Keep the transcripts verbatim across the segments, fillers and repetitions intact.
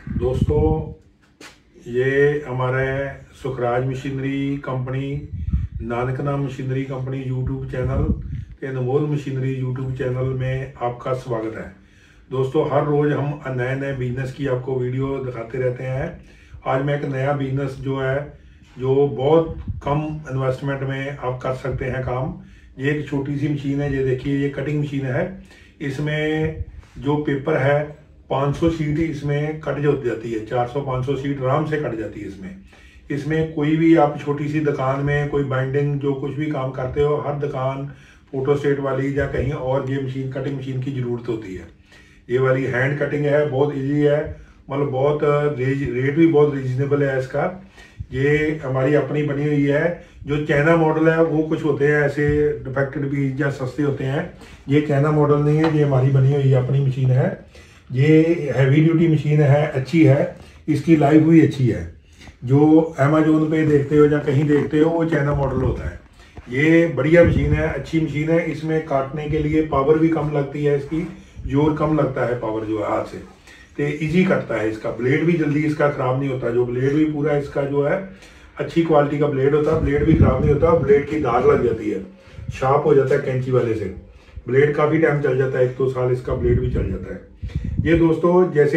दोस्तों, ये हमारे सुखराज मशीनरी कंपनी, नानकना मशीनरी कंपनी यूट्यूब चैनल के अनमोल मशीनरी यूट्यूब चैनल में आपका स्वागत है। दोस्तों, हर रोज़ हम नए नए बिजनेस की आपको वीडियो दिखाते रहते हैं। आज मैं एक नया बिजनेस जो है जो बहुत कम इन्वेस्टमेंट में आप कर सकते हैं काम। ये एक छोटी सी मशीन है, ये देखिए, ये कटिंग मशीन है। इसमें जो पेपर है पाँच सौ शीट इसमें कट जो जाती है, चार सौ पाँच सौ शीट आराम से कट जाती है इसमें। इसमें कोई भी आप छोटी सी दुकान में कोई बाइंडिंग जो कुछ भी काम करते हो, हर दुकान फोटोस्टेट वाली या कहीं और ये मशीन कटिंग मशीन की ज़रूरत होती है। ये वाली हैंड कटिंग है, बहुत इजी है, मतलब बहुत रेट भी बहुत रीजनेबल है इसका। ये हमारी अपनी बनी हुई है। जो चाइना मॉडल है वो कुछ होते हैं ऐसे डिफेक्टेड भी या सस्ते होते हैं। ये चाइना मॉडल नहीं है, ये हमारी बनी हुई अपनी मशीन है। ये हैवी ड्यूटी मशीन है, अच्छी है, इसकी लाइफ भी अच्छी है। जो अमेजोन पे देखते हो या कहीं देखते हो वो चाइना मॉडल होता है। ये बढ़िया मशीन है, अच्छी मशीन है। इसमें काटने के लिए पावर भी कम लगती है, इसकी जोर कम लगता है पावर जो है हाथ से, तो इजी कटता है। इसका ब्लेड भी जल्दी इसका खराब नहीं होता। जो ब्लेड भी पूरा इसका जो है अच्छी क्वालिटी का ब्लेड होता है, ब्लेड भी खराब नहीं होता। ब्लेड की धार लग जाती है, शार्प हो जाता है कैंची वाले से। ब्लेड काफ़ी टाइम चल जाता है, एक दो साल इसका ब्लेड भी चल जाता है। ये दोस्तों, जैसे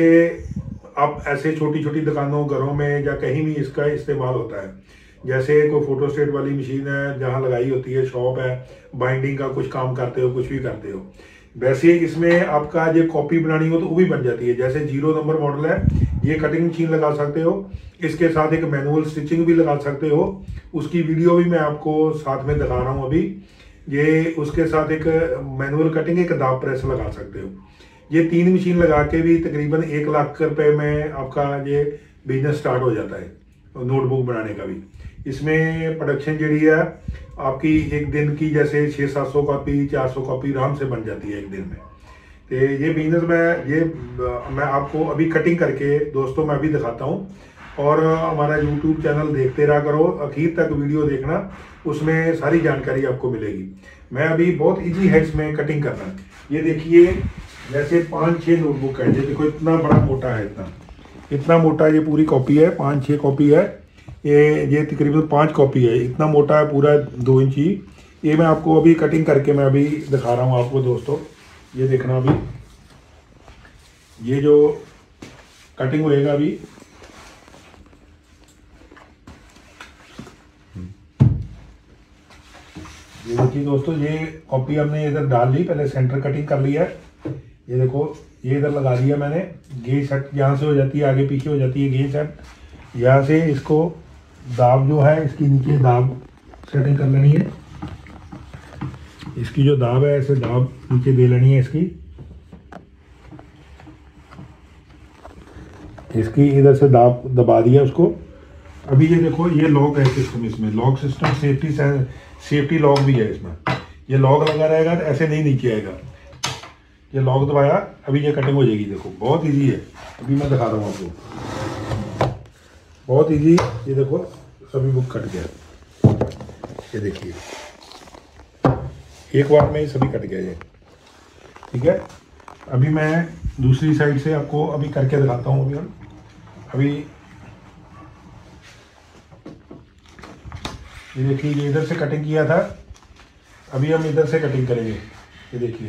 आप ऐसे छोटी छोटी दुकानों, घरों में या कहीं भी इसका इस्तेमाल होता है। जैसे कोई फोटोस्टेट वाली मशीन है जहाँ लगाई होती है, शॉप है, बाइंडिंग का कुछ काम करते हो, कुछ भी करते हो, वैसे इसमें आपका जो कॉपी बनानी हो तो वो भी बन जाती है। जैसे जीरो नंबर मॉडल है, ये कटिंग मशीन लगा सकते हो, इसके साथ एक मैनुअल स्टिचिंग भी लगा सकते हो। उसकी वीडियो भी मैं आपको साथ में दिखा रहा हूँ अभी। ये उसके साथ एक मैनुअल कटिंग, एक दाब प्रेस लगा सकते हो। ये तीन मशीन लगा के भी तकरीबन एक लाख रुपए में आपका ये बिजनेस स्टार्ट हो जाता है, नोटबुक बनाने का भी। इसमें प्रोडक्शन जी है आपकी एक दिन की, जैसे छः सात सौ कॉपी, चार सौ कॉपी आराम से बन जाती है एक दिन में। तो ये बिजनेस में ये मैं आपको अभी कटिंग करके दोस्तों मैं अभी दिखाता हूँ। और हमारा यूट्यूब चैनल देखते रहा करो, आखिर तक वीडियो देखना, उसमें सारी जानकारी आपको मिलेगी। मैं अभी बहुत इजी है इसमें कटिंग करना। ये देखिए, जैसे पाँच छः नोटबुक है, ये देखो इतना बड़ा मोटा है, इतना इतना मोटा ये पूरी कॉपी है, पाँच छः कॉपी है। ये ये तकरीबन पाँच कॉपी है, इतना मोटा है पूरा, दो इंची। ये मैं आपको अभी कटिंग करके मैं अभी दिखा रहा हूँ आपको दोस्तों। ये देखना अभी, ये जो कटिंग होएगा अभी, ये देखिए दोस्तों, ये कॉपी हमने इधर डाल ली, पहले सेंटर कटिंग कर लिया है। ये देखो, ये इधर लगा दिया मैंने। गेज सेट यहाँ से हो जाती है, आगे पीछे हो जाती है गेज सेट। यहाँ से इसको दाब जो है, इसकी नीचे दाब सेटिंग कर लेनी है। इसकी जो दाब है ऐसे दाब नीचे दे लेनी है इसकी। इसकी इधर से दाब दबा दिया उसको। अभी ये देखो, ये लॉक है सिस्टम, इसमें lock system, safety safety lock भी है इसमें। ये लॉक लगा रहेगा तो ऐसे नहीं नीचे आएगा। ये लॉक दबाया, अभी ये कटिंग हो जाएगी। देखो बहुत इजी है, अभी मैं दिखा रहा हूँ आपको, बहुत इजी। ये देखो सभी बुक कट गया, ये देखिए एक बार में सभी कट गया ये, ठीक है। अभी मैं दूसरी साइड से आपको अभी करके दिखाता हूँ। अभी हम अभी ये देखिए, ये इधर से कटिंग किया था, अभी हम इधर से कटिंग करेंगे। ये देखिए,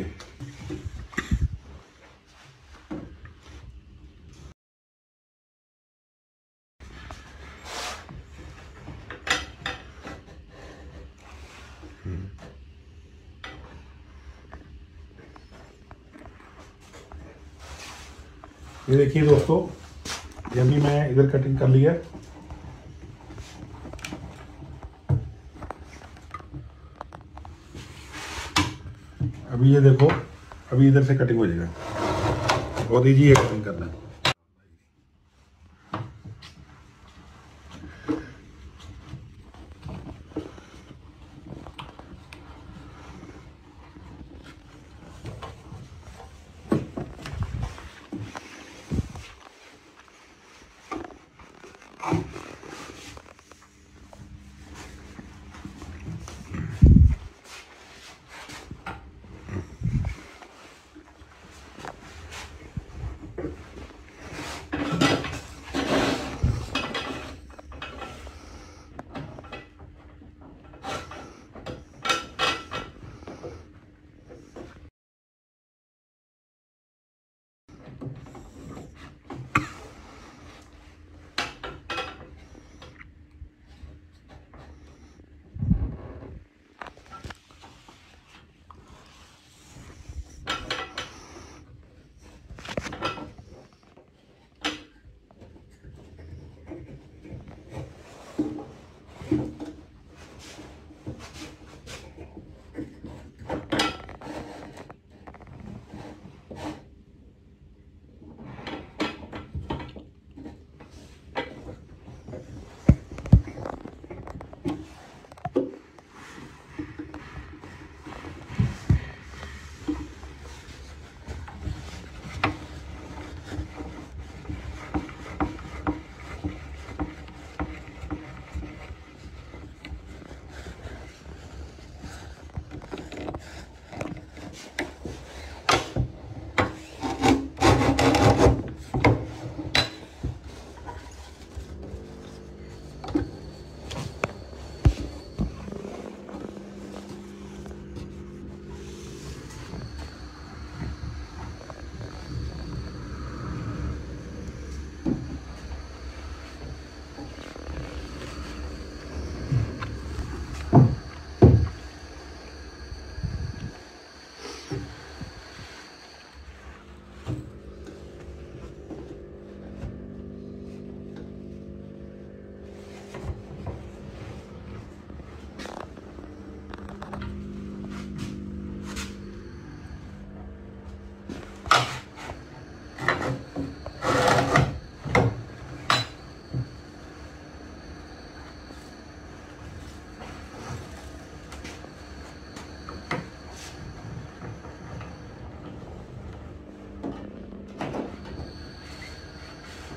ये देखिए दोस्तों, ये अभी मैं इधर कटिंग कर लिया। अभी ये देखो, अभी इधर से कटिंग हो जाएगा। बहुत इजी है कटिंग करना।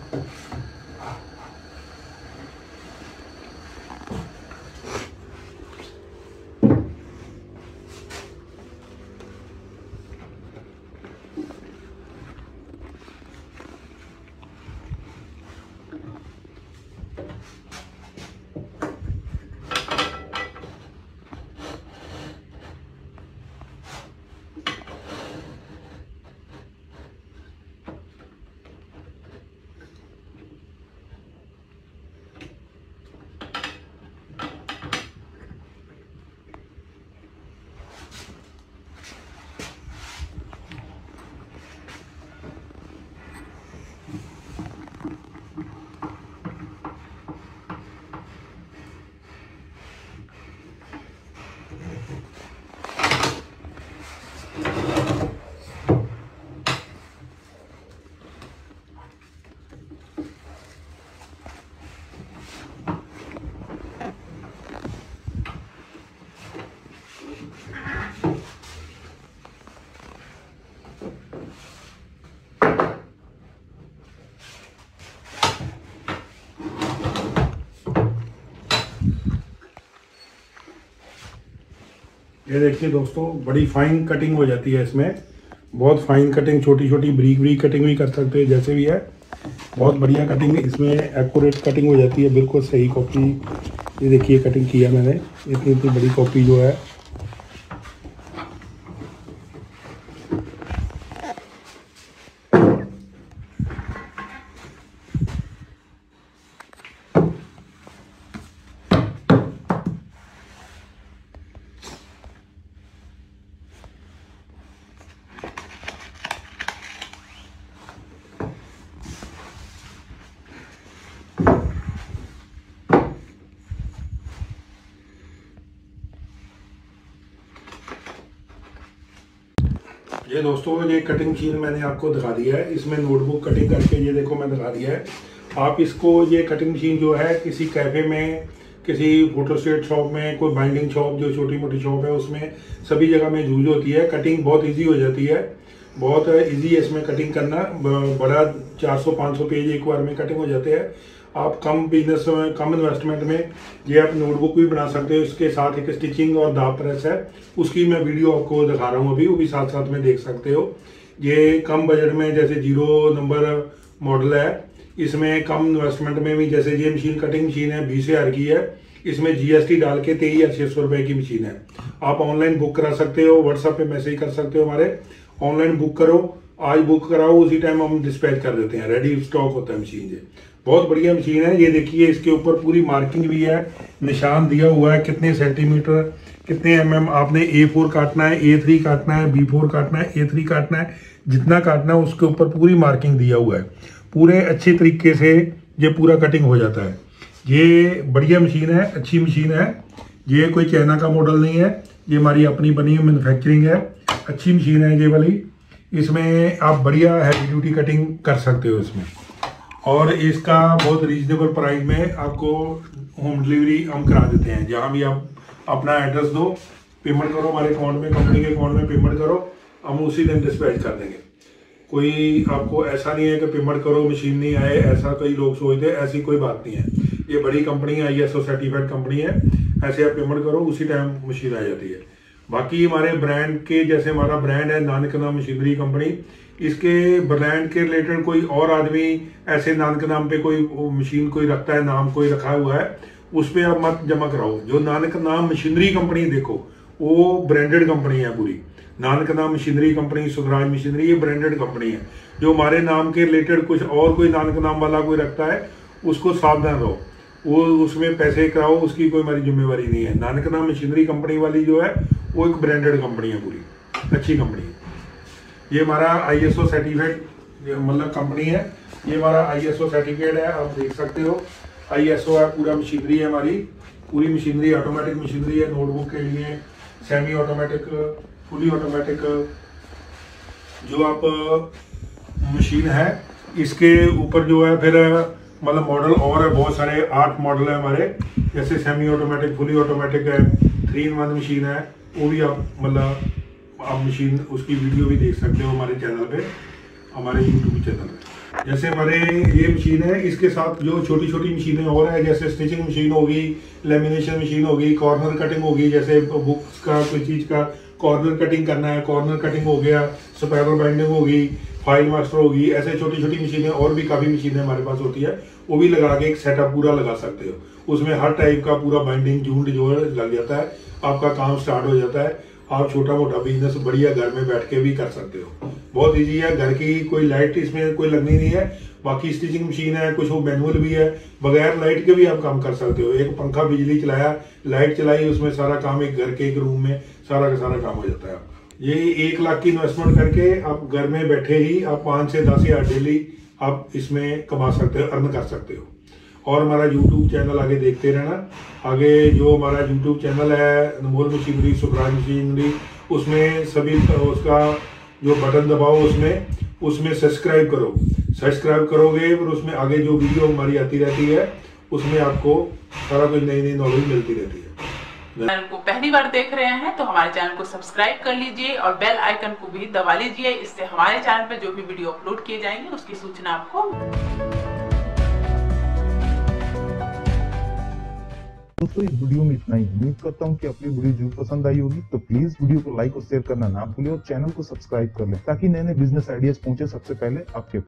ये देखिए दोस्तों, बड़ी फाइन कटिंग हो जाती है इसमें। बहुत फाइन कटिंग, छोटी छोटी ब्रीक ब्रीक कटिंग भी कर सकते हैं, जैसे भी है। बहुत बढ़िया कटिंग इसमें, एक्यूरेट कटिंग हो जाती है, बिल्कुल सही कॉपी। ये देखिए कटिंग किया मैंने, इतनी इतनी बड़ी कॉपी जो है। ये दोस्तों, ये कटिंग मशीन मैंने आपको दिखा दिया है। इसमें नोटबुक कटिंग करके, ये देखो मैं दिखा दिया है। आप इसको, ये कटिंग मशीन जो है, किसी कैफे में, किसी फोटोस्टेट शॉप में, कोई बाइंडिंग शॉप जो छोटी मोटी शॉप है, उसमें सभी जगह में यूज होती है। कटिंग बहुत इजी हो जाती है, बहुत इजी है इसमें कटिंग करना। बड़ा चार सौ पाँच सौ पेज एक बार में कटिंग हो जाते हैं। आप कम बिजनेस में, कम इन्वेस्टमेंट में ये आप नोटबुक भी बना सकते हो। इसके साथ एक स्टिचिंग और दाब प्रेस है, उसकी मैं वीडियो आपको दिखा रहा हूँ अभी, वो भी साथ साथ में देख सकते हो। ये कम बजट में, जैसे जीरो नंबर मॉडल है, इसमें कम इन्वेस्टमेंट में भी, जैसे ये मशीन कटिंग मशीन है, बीस हज़ार की है। इसमें जीएसटी डाल के तेईस हज़ार छः सौ रुपये की मशीन है। आप ऑनलाइन बुक करा सकते हो, व्हाट्सएप पे मैसेज कर सकते हो हमारे, ऑनलाइन बुक करो, आज बुक कराओ, उसी टाइम हम डिस्पैच कर देते हैं, रेडी स्टॉक होता है मशीन। ये बहुत बढ़िया मशीन है। ये देखिए, इसके ऊपर पूरी मार्किंग भी है, निशान दिया हुआ है, कितने सेंटीमीटर, कितने एम एम आपने ए फोर काटना है, ए थ्री काटना है, बी फोर काटना है, ए थ्री काटना है, जितना काटना है उसके ऊपर पूरी मार्किंग दिया हुआ है। पूरे अच्छे तरीके से ये पूरा कटिंग हो जाता है। ये बढ़िया मशीन है, अच्छी मशीन है। ये कोई चाइना का मॉडल नहीं है, ये हमारी अपनी बनी हुई मैन्युफैक्चरिंग है। अच्छी मशीन है ये वाली। इसमें आप बढ़िया हैवी ड्यूटी कटिंग कर सकते हो इसमें, और इसका बहुत रीजनेबल प्राइस में आपको होम डिलीवरी हम करा देते हैं। जहाँ भी आप अपना एड्रेस दो, पेमेंट करो हमारे अकाउंट में, कंपनी के अकाउंट में पेमेंट करो, हम उसी दिन डिस्पैच कर देंगे। कोई आपको ऐसा नहीं है कि पेमेंट करो मशीन नहीं आए, ऐसा कई लोग सोचते, ऐसी कोई बात नहीं है। ये बड़ी कंपनी है, I S O certified company है। ऐसे आप पेमेंट करो, उसी टाइम मशीन आ जाती है। बाकी हमारे ब्रांड के, जैसे हमारा ब्रांड है नानक नाम मशीनरी कंपनी, इसके ब्रांड के रिलेटेड कोई और आदमी ऐसे नानक नाम पे कोई मशीन कोई रखता है, नाम कोई रखा हुआ है, उस पर आप मत जमा कराओ। जो नानक नाम मशीनरी कंपनी देखो, वो ब्रांडेड कंपनी है पूरी। Nanak Naam machinery company, Sukhraj machinery, ये ब्रांडेड कंपनी है। जो हमारे नाम के रिलेटेड कुछ और कोई नानक नाम वाला कोई रखता है, उसको सावधान रहो, वो उसमें पैसे कराओ, उसकी कोई हमारी जिम्मेवारी नहीं है। नानक नाम मशीनरी कंपनी वाली जो है, वो एक ब्रांडेड कंपनी है, पूरी अच्छी कंपनी है। ये हमारा आई एस ओ सर्टिफाइड मतलब कंपनी है। ये हमारा आई एस ओ सर्टिफिकेट है, आप देख सकते हो। आई एस ओ है, पूरा मशीनरी है हमारी, पूरी मशीनरी ऑटोमेटिक मशीनरी है। नोटबुक के लिए सेमी ऑटोमेटिक, फुली ऑटोमेटिक जो आप मशीन है, इसके ऊपर जो है फिर मतलब मॉडल और है बहुत सारे, आठ मॉडल है हमारे। जैसे सेमी ऑटोमेटिक, फुली ऑटोमेटिक है, थ्री इन वन मशीन है, वो भी आप मतलब आप मशीन उसकी वीडियो भी देख सकते हो हमारे चैनल पे, हमारे यूट्यूब चैनल पे। जैसे हमारे ये मशीन है, इसके साथ जो छोटी छोटी मशीनें और है, जैसे स्टिचिंग मशीन होगी, लेमिनेशन मशीन होगी, कॉर्नर कटिंग होगी, जैसे बुक्स का कोई चीज का कॉर्नर कटिंग करना है, कॉर्नर कटिंग हो गया, स्पाइरल बाइंडिंग होगी, फाइल मास्टर होगी, ऐसे छोटी छोटी मशीनें और भी काफी मशीनें हमारे पास होती है। वो भी लगा के एक सेटअप पूरा लगा सकते हो। उसमें हर टाइप का पूरा बाइंडिंग जूंड जो है लग जाता है, आपका काम स्टार्ट हो जाता है। आप छोटा मोटा बिजनेस बढ़िया घर में बैठ के भी कर सकते हो। बहुत इजी है, घर की कोई लाइट इसमें कोई लगनी नहीं है। बाकी स्टिचिंग मशीन है, कुछ वो मैनुअल भी है, बगैर लाइट के भी आप काम कर सकते हो। एक पंखा बिजली चलाया, लाइट चलाई, उसमें सारा काम एक घर के एक रूम में सारा का सारा काम हो जाता है आपका। ये एक लाख की इन्वेस्टमेंट करके आप घर में बैठे ही आप पाँच से दस हजार डेली आप इसमें कमा सकते हो, अर्न कर सकते हो। और हमारा यूट्यूब चैनल आगे देखते रहना। आगे जो हमारा यूट्यूब चैनल है अनमोल मशीनरी, सुखराज मशीनरी, उसमें सभी उसका जो बटन दबाओ, उसमें उसमें सब्सक्राइब करो। सब्सक्राइब करोगे और उसमें आगे जो वीडियो हमारी आती रहती है उसमें आपको सारा कुछ नई नई नॉलेज मिलती रहती है। चैनल को पहली बार देख रहे हैं तो हमारे चैनल को सब्सक्राइब कर लीजिए और बेल आइकन को भी दबा लीजिए। इससे हमारे चैनल पर जो भी वीडियो अपलोड किए जाएंगे उसकी सूचना आपको। दोस्तों इस वीडियो में इतना ही। उम्मीद करता हूँ कि अपनी वीडियो जरूर पसंद आई होगी, तो प्लीज वीडियो को लाइक और शेयर करना ना भूलें और चैनल को सब्सक्राइब कर लें ताकि नए नए बिजनेस आइडियाज पहुंचे सबसे पहले आपके